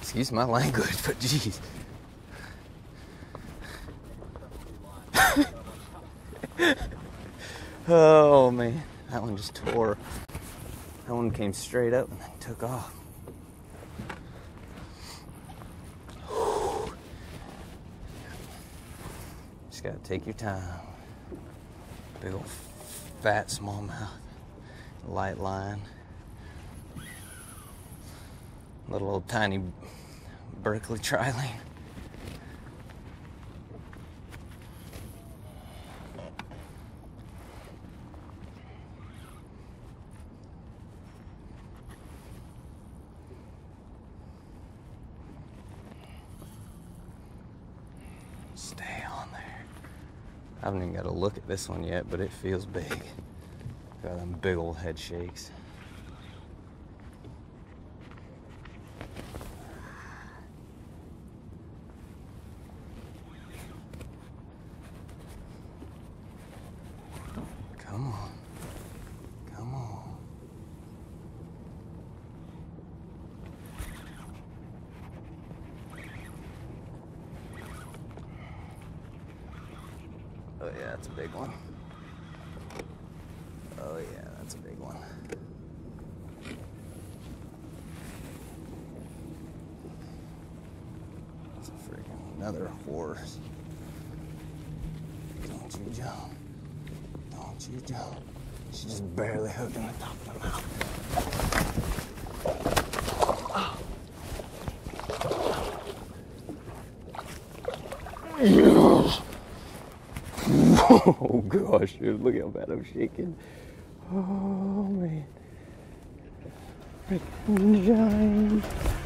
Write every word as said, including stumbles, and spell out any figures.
Excuse my language, but geez. Oh man, that one just tore. That one came straight up and then took off. Just gotta take your time. Big old fat smallmouth, light line. Little old tiny Berkeley trilene. Stay on there. I haven't even got a look at this one yet, but it feels big. Got them big old head shakes. Come on. Come on. Oh yeah, that's a big one. Oh yeah, that's a big one. That's a freaking another horse. Don't you jump. Don't you jump. She's just barely hooking the top of the mouth. Oh. Oh gosh, dude, look how bad I'm shaking. Oh man. Freaking giant.